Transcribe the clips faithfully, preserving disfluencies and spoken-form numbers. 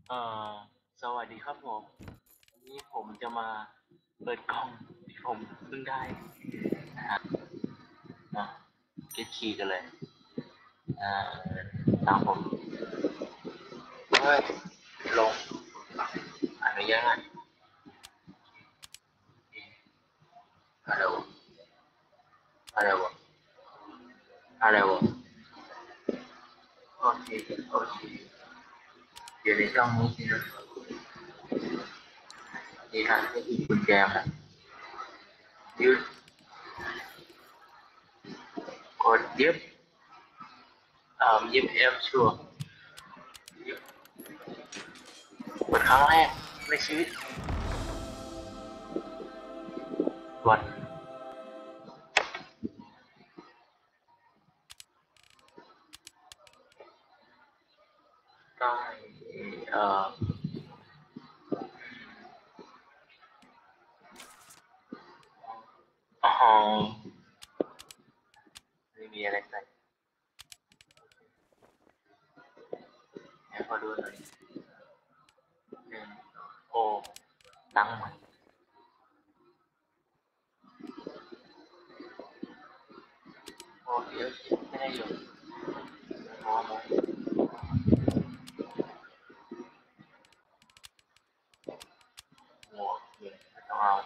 เอ่อสวัสดีครับผมวันนี้ผมจะมาเปิดกล่องที่ผมเพิ่งได้นะฮะมาเก็ตคีย์กันเลยอ่าตามผมเฮ้ยลงอนุญาตอะไรวะอะไรวะอะไรวะโอเคโอเคอยู่ในช่องนี้สินะนี่ฮะนี่คือกุญแจมันยืดกดเย็บอ่าเย็บเอฟชัวร์เย็บเปิดครั้งแรกในชีวิตวันได้เอ่ออ๋อไม่มีอะไรใส่ให้ขอดูหน่อยหนึ่งโอตั้งใหม่โอเคโอเคไม่ได้อยู่มองมองหมวกเนี่ยไม่ต้องเอา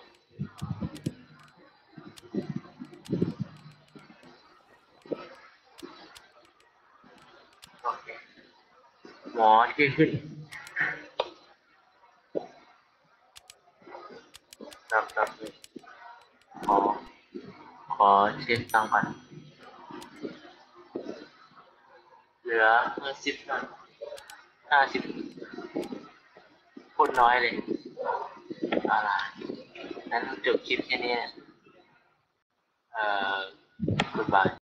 โอเคหมอที่ขึ้นครับครับขอขอเช็คตังค์ก่อนเหลือห้าสิบหน่อยห้าสิบพูดน้อยเลยอะไรนั้นจบคลิปแค่นี้เอ่อ goodbye